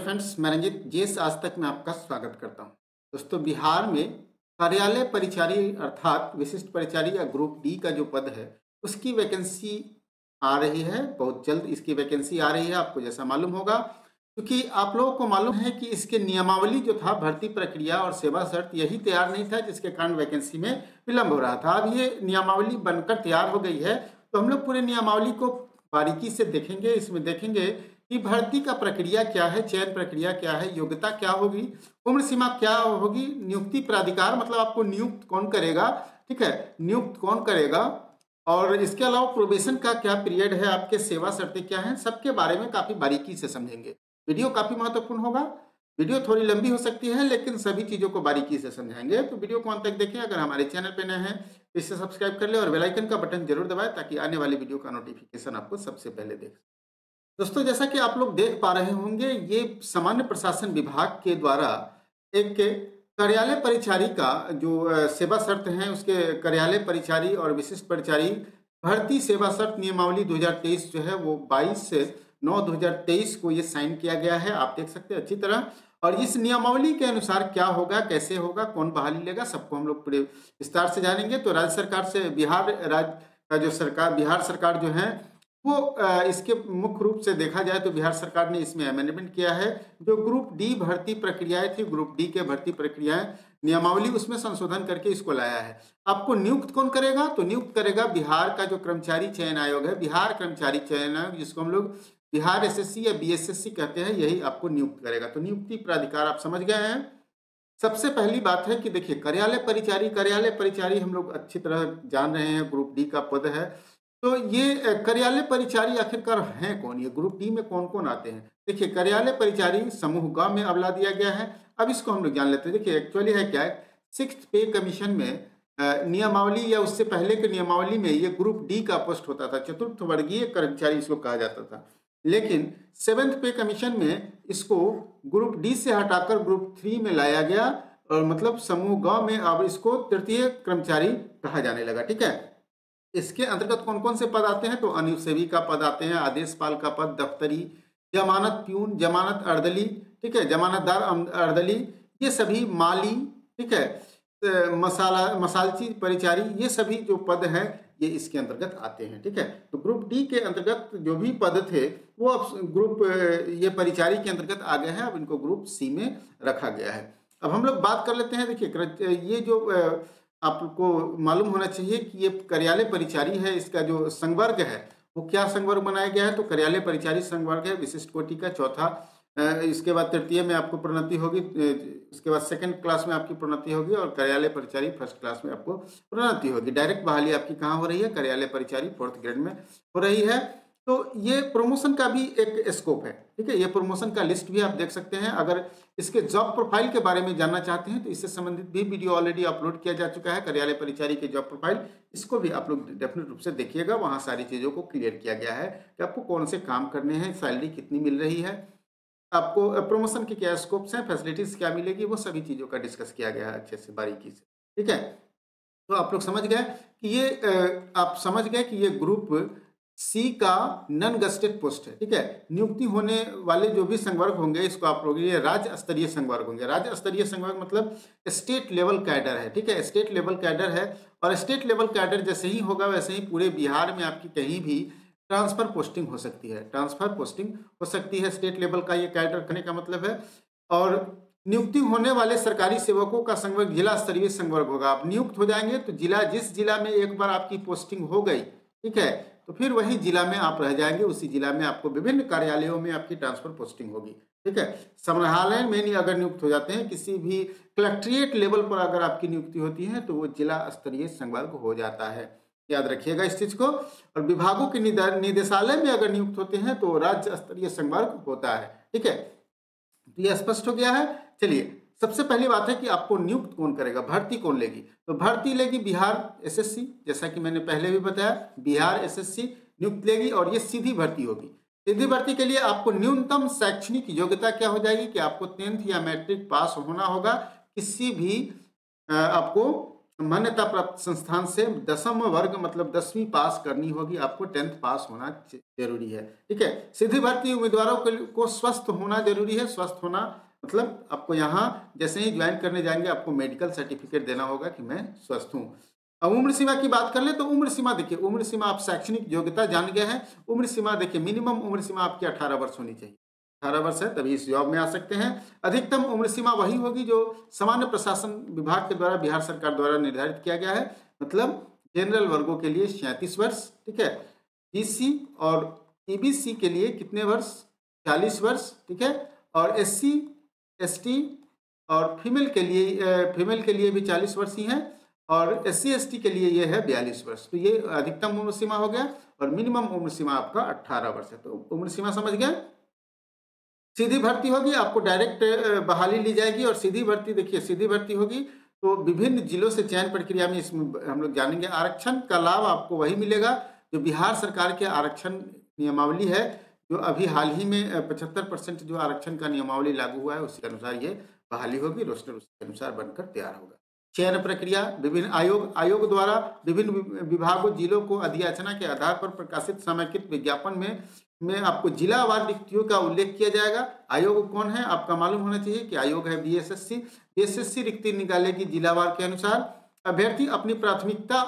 Friends, मैं Ranjit JS आज तक में आपका स्वागत करता हूं। दोस्तों, बिहार में कार्यालय परिचारी अर्थात विशिष्ट परिचारी या ग्रुप डी का जो पद है उसकी वैकेंसी आ रही है। बहुत जल्द इसकी वैकेंसी आ रही है, आपको जैसा मालूम होगा, क्योंकि आप लोगों को मालूम है कि इसके नियमावली जो था, भर्ती प्रक्रिया और सेवा शर्त यही तैयार नहीं था, जिसके कारण वैकेंसी में विलंब हो रहा था। अब ये नियमावली बनकर तैयार हो गई है, तो हम लोग पूरे नियमावली को बारीकी से देखेंगे। इसमें देखेंगे कि भर्ती का प्रक्रिया क्या है, चयन प्रक्रिया क्या है, योग्यता क्या होगी, उम्र सीमा क्या होगी, नियुक्ति प्राधिकार मतलब आपको नियुक्त कौन करेगा, ठीक है, नियुक्त कौन करेगा, और इसके अलावा प्रोबेशन का क्या पीरियड है, आपके सेवा शर्तें क्या हैं, सबके बारे में काफी बारीकी से समझेंगे। वीडियो काफी महत्वपूर्ण होगा। वीडियो थोड़ी लंबी हो सकती है, लेकिन सभी चीजों को बारीकी से समझाएंगे, तो वीडियो को अंत तक देखें। अगर हमारे चैनल पे नए हैं तो इसे सब्सक्राइब कर ले और बेल आइकन का बटन जरूर दबाएं, ताकि आने वाली वीडियो का नोटिफिकेशन आपको सबसे पहले देख। दोस्तों, जैसा कि आप लोग देख पा रहे होंगे, ये सामान्य प्रशासन विभाग के द्वारा एक कार्यालय परिचारी का जो सेवा शर्त है, उसके कार्यालय परिचारी और विशिष्ट परिचारी भर्ती सेवा शर्त नियमावली 2023 जो है वो 22/9/2023 को ये साइन किया गया है। आप देख सकते हैं अच्छी तरह। और इस नियमावली के अनुसार क्या होगा, कैसे होगा, कौन बहाली लेगा, सबको हम लोग पूरे विस्तार से जानेंगे। तो राज्य सरकार से बिहार राज्य का जो सरकार, बिहार सरकार जो है वो इसके मुख्य रूप से देखा जाए तो बिहार सरकार ने इसमें अमेंडमेंट किया है। जो ग्रुप डी भर्ती प्रक्रियाएं थी, ग्रुप डी के भर्ती प्रक्रियाएं नियमावली, उसमें संशोधन करके इसको लाया है। आपको नियुक्त कौन करेगा, तो नियुक्त करेगा बिहार का जो कर्मचारी चयन आयोग है, बिहार कर्मचारी चयन आयोग, जिसको हम लोग बिहार एसएससी या बीएसएससी कहते हैं, यही आपको नियुक्त करेगा। तो नियुक्ति प्राधिकार आप समझ गए हैं। सबसे पहली बात है कि देखिए, कार्यालय परिचारी हम लोग अच्छी तरह जान रहे हैं, ग्रुप डी का पद है। तो ये कार्यालय परिचारी आखिरकार हैं कौन, ये ग्रुप डी में कौन कौन आते हैं। देखिए, कार्यालय परिचारी समूह ग में अबला दिया गया है। अब इसको हम लोग जान लेते हैं। देखिए, एक्चुअली है क्या है, 6th पे कमीशन में नियमावली या उससे पहले के नियमावली में ये ग्रुप डी का पोस्ट होता था, चतुर्थ वर्गीय कर्मचारी इसको कहा जाता था। लेकिन 7th पे कमीशन में इसको ग्रुप डी से हटाकर ग्रुप 3 में लाया गया, और मतलब समूह ग में अब इसको तृतीय कर्मचारी कहा जाने लगा। ठीक है, इसके अंतर्गत कौन कौन से पद आते हैं, तो अनुसेवी का पद आते हैं, आदेशपाल का पद, दफ्तरी, जमानत प्यून, जमानत अर्दली, ठीक है, जमानतदार अर्दली, ये सभी माली, ठीक है, मसालची परिचारी, ये सभी जो पद हैं ये इसके अंतर्गत आते हैं। ठीक है, तो ग्रुप डी के अंतर्गत जो भी पद थे वो अब ग्रुप ये परिचारी के अंतर्गत आ गए हैं, अब इनको ग्रुप सी में रखा गया है। अब हम लोग बात कर लेते हैं। देखिए, ये जो आपको मालूम होना चाहिए कि ये कार्यालय परिचारी है, इसका जो संवर्ग है वो क्या संवर्ग बनाया गया है, तो कार्यालय परिचारी संवर्ग है विशिष्ट कोटि का, चौथा। इसके बाद तृतीय में आपको प्रोन्नति होगी, इसके बाद 2nd क्लास में आपकी प्रोन्नति होगी, और कार्यालय परिचारी 1st क्लास में आपको प्रोन्नति होगी। डायरेक्ट बहाली आपकी कहाँ हो रही है, कार्यालय परिचारी 4th ग्रेड में हो रही है। तो ये प्रमोशन का भी एक स्कोप है। ठीक है, ये प्रमोशन का लिस्ट भी आप देख सकते हैं। अगर इसके जॉब प्रोफाइल के बारे में जानना चाहते हैं तो इससे संबंधित भी वीडियो ऑलरेडी अपलोड किया जा चुका है, कार्यालय परिचारी के जॉब प्रोफाइल। इसको भी आप लोग डेफिनेट रूप से देखिएगा, वहाँ सारी चीज़ों को क्लियर किया गया है कि आपको कौन से काम करने हैं, सैलरी कितनी मिल रही है, आपको प्रमोशन के क्या स्कोप्स हैं, फैसिलिटीज क्या मिलेगी, वो सभी चीज़ों का डिस्कस किया गया है अच्छे से बारीकी से। ठीक है, तो आप लोग समझ गए कि ये आप समझ गए कि ये ग्रुप सी का नॉन गस्टेड पोस्ट है। ठीक है, नियुक्ति होने वाले जो भी संवर्ग होंगे, इसको आप लोग, ये राज्य स्तरीय संवर्ग होंगे। राज्य स्तरीय संवर्ग मतलब स्टेट लेवल कैडर है। ठीक है, स्टेट लेवल कैडर है, और स्टेट लेवल कैडर जैसे ही होगा वैसे ही पूरे बिहार में आपकी कहीं भी ट्रांसफर पोस्टिंग हो सकती है, ट्रांसफर पोस्टिंग हो सकती है। स्टेट लेवल का ये कैडर करने का मतलब है। और नियुक्ति होने वाले सरकारी सेवकों का संवर्ग जिला स्तरीय संवर्ग होगा। आप नियुक्त हो जाएंगे तो जिला, जिस जिला में एक बार आपकी पोस्टिंग हो गई, ठीक है, तो फिर वही जिला में आप रह जाएंगे, उसी जिला में आपको विभिन्न कार्यालयों में आपकी ट्रांसफर पोस्टिंग होगी। ठीक है, संग्रहालय में नहीं अगर नियुक्त हो जाते हैं, किसी भी कलेक्ट्रेट लेवल पर अगर आपकी नियुक्ति होती है तो वो जिला स्तरीय संवर्ग हो जाता है। याद रखिएगा इस चीज को। और विभागों के निदेशालय में अगर नियुक्त होते हैं तो राज्य स्तरीय संवर्ग होता है। ठीक है, तो यह स्पष्ट हो गया है। चलिए, सबसे पहली बात है कि आपको नियुक्त कौन करेगा, भर्ती कौन लेगी, तो भर्ती लेगी बिहार एसएससी, जैसा कि मैंने पहले भी बताया, बिहार एसएससी नियुक्त लेगी, और ये सीधी भर्ती होगी। सीधी भर्ती के लिए आपको न्यूनतम शैक्षणिक योग्यता क्या हो जाएगी कि आपको 10th या मैट्रिक पास होना होगा। किसी भी आपको मान्यता प्राप्त संस्थान से 10वीं वर्ग मतलब 10वीं पास करनी होगी, आपको 10th पास होना जरूरी है। ठीक है, सीधी भर्ती उम्मीदवारों को स्वस्थ होना जरूरी है। स्वस्थ होना मतलब आपको यहाँ जैसे ही ज्वाइन करने जाएंगे आपको मेडिकल सर्टिफिकेट देना होगा कि मैं स्वस्थ हूँ। अब उम्र सीमा की बात कर ले तो उम्र सीमा देखिए, उम्र सीमा आप शैक्षणिक योग्यता जान गए हैं। उम्र सीमा देखिए, मिनिमम उम्र सीमा आपकी 18 वर्ष होनी चाहिए। 18 वर्ष है तभी इस जॉब में आ सकते हैं। अधिकतम उम्र सीमा वही होगी जो सामान्य प्रशासन विभाग के द्वारा, बिहार सरकार द्वारा निर्धारित किया गया है। मतलब जनरल वर्गों के लिए 37 वर्ष। ठीक है, बीसी और ईबीसी के लिए कितने वर्ष? 40 वर्ष। ठीक है, और एससी एसटी और फीमेल के लिए भी 40 वर्ष ही है, और एससी एसटी के लिए ये है 42 वर्ष। तो ये अधिकतम उम्र सीमा हो गया, और मिनिमम उम्र सीमा आपका 18 वर्ष है। तो उम्र सीमा समझ गए। सीधी भर्ती होगी, आपको डायरेक्ट बहाली ली जाएगी। और सीधी भर्ती देखिए, सीधी भर्ती होगी तो विभिन्न जिलों से चयन प्रक्रिया में इसमें हम लोग जानेंगे। आरक्षण का लाभ आपको वही मिलेगा जो बिहार सरकार के आरक्षण नियमावली है, जो अभी हाल ही में 75% जो आरक्षण का नियमावली लागू हुआ है उसके अनुसार ये बहाली होगी। रोस्टर उसके अनुसार बनकर तैयार होगा। चयन प्रक्रिया विभिन्न आयोग द्वारा विभिन्न विभागों जिलों को अधियाचना के आधार पर प्रकाशित समेकित विज्ञापन में आपको जिलावार रिक्तियों का उल्लेख किया जाएगा। आयोग कौन है आपका मालूम होना चाहिए कि आयोग है बीएसएससी। बीएसएससी रिक्ति निकालेगी जिलावार के अनुसार। अभ्यर्थी अपनी प्राथमिकता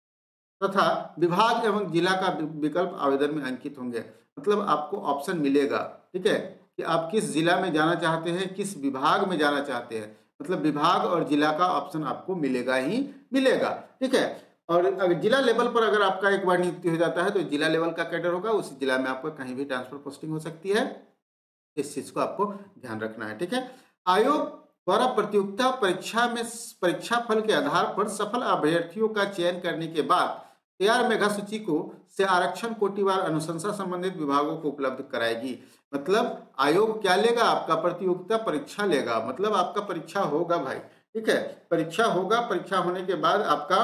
तथा विभाग एवं जिला का विकल्प आवेदन में अंकित होंगे। मतलब आपको ऑप्शन मिलेगा, ठीक है, कि आप किस जिला में जाना चाहते हैं, किस विभाग में जाना चाहते हैं। मतलब विभाग और जिला का ऑप्शन आपको मिलेगा ही मिलेगा। ठीक है, और अगर जिला लेवल पर अगर आपका एक बार नियुक्ति हो जाता है तो जिला लेवल का कैडर होगा, उस जिला में आपको कहीं भी ट्रांसफर पोस्टिंग हो सकती है। इस चीज को आपको ध्यान रखना है। ठीक है, आयोग द्वारा प्रतियोगिता परीक्षा में परीक्षा फल के आधार पर सफल अभ्यर्थियों का चयन करने के बाद तैयार मेधा सूची को से आरक्षण कोटिवार अनुशंसा संबंधित विभागों को उपलब्ध कराएगी। मतलब आयोग क्या लेगा? आपका प्रतियोगिता परीक्षा लेगा। मतलब आपका परीक्षा होगा भाई। ठीक है, परीक्षा होगा। परीक्षा होने के बाद आपका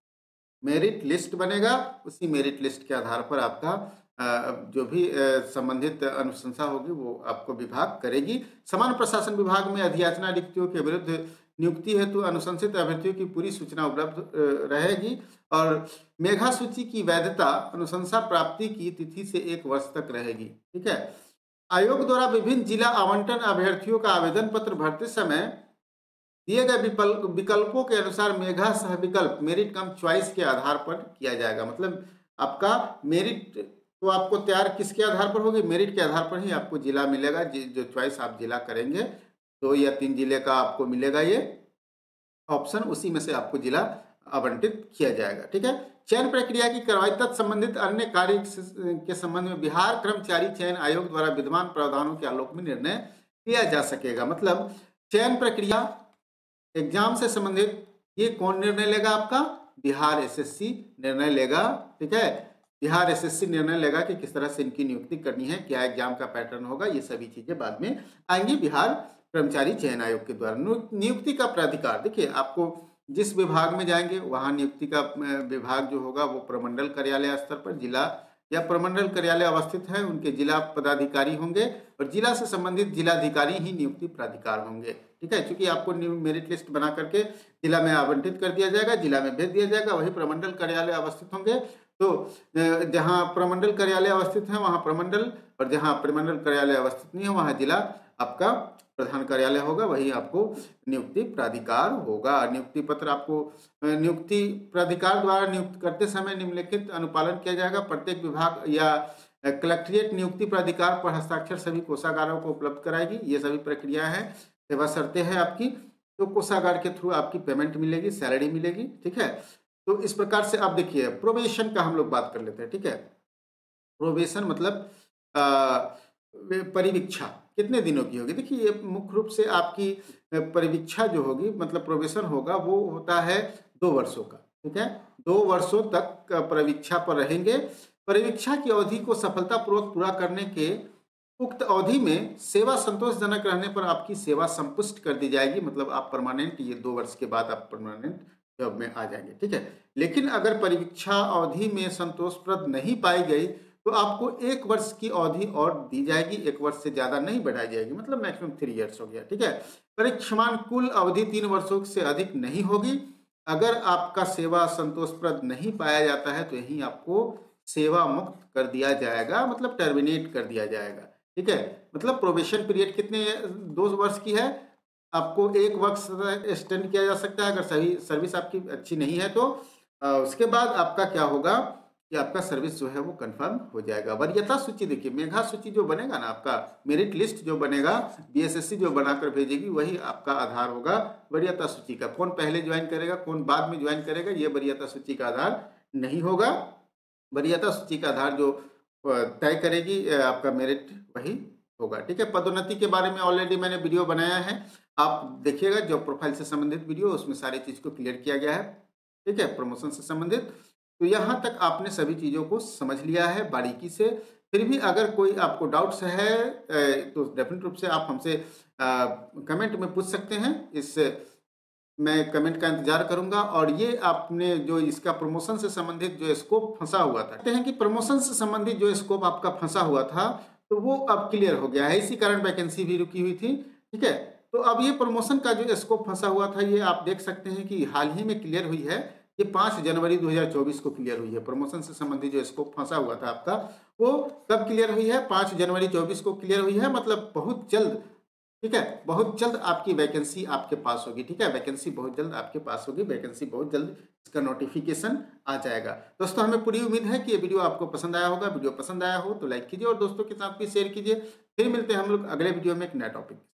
मेरिट लिस्ट बनेगा। उसी मेरिट लिस्ट के आधार पर आपका जो भी संबंधित अनुशंसा होगी वो आपको विभाग करेगी। समान प्रशासन विभाग में अधियाचना रिक्तियों के विरुद्ध नियुक्ति हेतु अनुशंसित अभ्यर्थियों की पूरी सूचना उपलब्ध रहेगी। और मेधा सूची की वैधता अनुशंसा प्राप्ति की तिथि से 1 वर्ष तक रहेगी। ठीक है, आयोग द्वारा विभिन्न जिला आवंटन अभ्यर्थियों का आवेदन पत्र भरते समय दिए गए विकल्पों के अनुसार मेधा सह विकल्प मेरिट कम चॉइस के आधार पर किया जाएगा। मतलब आपका मेरिट तो आपको तैयार किसके आधार पर होगी? मेरिट के आधार पर ही आपको जिला मिलेगा। जो चॉइस आप जिला करेंगे 2 या 3 जिले का आपको मिलेगा ये ऑप्शन, उसी में से आपको जिला आवंटित किया जाएगा। ठीक है, चयन प्रक्रिया की कार्रवाई तत्संबंधित अन्य कार्य के संबंध में बिहार कर्मचारी चयन आयोग द्वारा विद्यमान प्रावधानों के आलोक में निर्णय लिया जा सकेगा। मतलब चयन प्रक्रिया एग्जाम से संबंधित ये कौन निर्णय लेगा? आपका बिहार एसएससी निर्णय लेगा। ठीक है, बिहार एसएससी निर्णय लेगा कि किस तरह से इनकी नियुक्ति करनी है, क्या एग्जाम का पैटर्न होगा, ये सभी चीजें बाद में आएंगी बिहार कर्मचारी चयन आयोग के द्वारा। नियुक्ति का प्राधिकार देखिए, आपको जिस विभाग में जाएंगे वहां नियुक्ति का विभाग जो होगा वो प्रमंडल कार्यालय स्तर पर, जिला या प्रमंडल कार्यालय अवस्थित है उनके जिला पदाधिकारी होंगे, और जिला से संबंधित जिलाधिकारी ही नियुक्ति प्राधिकार होंगे। ठीक है, क्योंकि आपको मेरिट लिस्ट बना करके जिला में आवंटित कर दिया जाएगा, जिला में भेज दिया जाएगा, वही प्रमंडल कार्यालय अवस्थित होंगे। तो जहाँ प्रमंडल कार्यालय अवस्थित है वहाँ प्रमंडल, और जहाँ प्रमंडल कार्यालय अवस्थित नहीं है वहाँ जिला आपका प्रधान कार्यालय होगा, वही आपको नियुक्ति प्राधिकार होगा। नियुक्ति पत्र आपको नियुक्ति प्राधिकार द्वारा नियुक्त करते समय निम्नलिखित अनुपालन किया जाएगा। प्रत्येक विभाग या कलेक्ट्रेट नियुक्ति प्राधिकार पर हस्ताक्षर सभी कोषागारों को उपलब्ध कराएगी। ये सभी प्रक्रिया है, सेवा शर्तें हैं आपकी। तो कोषागार के थ्रू आपकी पेमेंट मिलेगी, सैलरी मिलेगी। ठीक है, तो इस प्रकार से आप देखिए प्रोबेशन का हम लोग बात कर लेते हैं। ठीक है, प्रोबेशन मतलब परिवीक्षा कितने दिनों की होगी? देखिए ये मुख्य रूप से आपकी परिवीक्षा जो होगी, मतलब प्रोबेशन होगा, वो होता है 2 वर्षों का। ठीक है, 2 वर्षों तक परिवीक्षा पर रहेंगे। परिवीक्षा की अवधि को सफलतापूर्वक पूरा करने के उक्त अवधि में सेवा संतोषजनक रहने पर आपकी सेवा संपुष्ट कर दी जाएगी। मतलब आप परमानेंट, ये 2 वर्ष के बाद आप परमानेंट जॉब में आ जाएंगे। ठीक है, लेकिन अगर परीक्षा अवधि में संतोषप्रद नहीं पाई गई तो आपको 1 वर्ष की अवधि और दी जाएगी। 1 वर्ष से ज्यादा नहीं बढ़ाई जाएगी, मतलब मैक्सिमम 3 इयर्स हो गया। ठीक है, परीक्षमान कुल अवधि 3 वर्षों से अधिक नहीं होगी। अगर आपका सेवा संतोषप्रद नहीं पाया जाता है तो यहीं आपको सेवा मुक्त कर दिया जाएगा, मतलब टर्मिनेट कर दिया जाएगा। ठीक है, मतलब प्रोबेशन पीरियड कितने 2 वर्ष की है, आपको 1 वर्ष एक्सटेंड किया जा सकता है अगर सही सर्विस आपकी अच्छी नहीं है तो। उसके बाद आपका क्या होगा कि आपका सर्विस जो है वो कंफर्म हो जाएगा। वरीयता सूची देखिए, मेधा सूची जो बनेगा ना, आपका मेरिट लिस्ट जो बनेगा, बीएसएससी जो बनाकर भेजेगी वही आपका आधार होगा वरीयता सूची का। कौन पहले ज्वाइन करेगा कौन बाद में ज्वाइन करेगा ये वरीयता सूची का आधार नहीं होगा। वरीयता सूची का आधार जो तय करेगी आपका मेरिट वही होगा। ठीक है, पदोन्नति के बारे में ऑलरेडी मैंने वीडियो बनाया है, आप देखिएगा, जॉब प्रोफाइल से संबंधित वीडियो, उसमें सारी चीज को क्लियर किया गया है। ठीक है, प्रमोशन से संबंधित। तो यहाँ तक आपने सभी चीज़ों को समझ लिया है बारीकी से। फिर भी अगर कोई आपको डाउट्स है तो डेफिनेट रूप से आप हमसे कमेंट में पूछ सकते हैं। इस मैं कमेंट का इंतजार करूंगा। और ये आपने जो इसका प्रमोशन से संबंधित जो स्कोप फंसा हुआ था, कहते हैं कि प्रमोशन से संबंधित जो स्कोप आपका फंसा हुआ था तो वो अब क्लियर हो गया है, इसी कारण वैकेंसी भी रुकी हुई थी। ठीक है, तो अब ये प्रमोशन का जो स्कोप फंसा हुआ था ये आप देख सकते हैं कि हाल ही में क्लियर हुई है। ये 5 जनवरी 2024 को क्लियर हुई है। प्रमोशन से संबंधित जो स्कोप फंसा हुआ था आपका वो कब क्लियर हुई है, 5 जनवरी 24 को क्लियर हुई है, मतलब बहुत जल्द। ठीक है, बहुत जल्द आपकी वैकेंसी आपके पास होगी। ठीक है, वैकेंसी बहुत जल्द आपके पास होगी, वैकेंसी बहुत जल्द इसका नोटिफिकेशन आ जाएगा। दोस्तों हमें पूरी उम्मीद है कि ये वीडियो आपको पसंद आया होगा। वीडियो पसंद आया हो तो लाइक कीजिए और दोस्तों के साथ भी शेयर कीजिए। फिर मिलते हैं हम लोग अगले वीडियो में एक नया टॉपिक।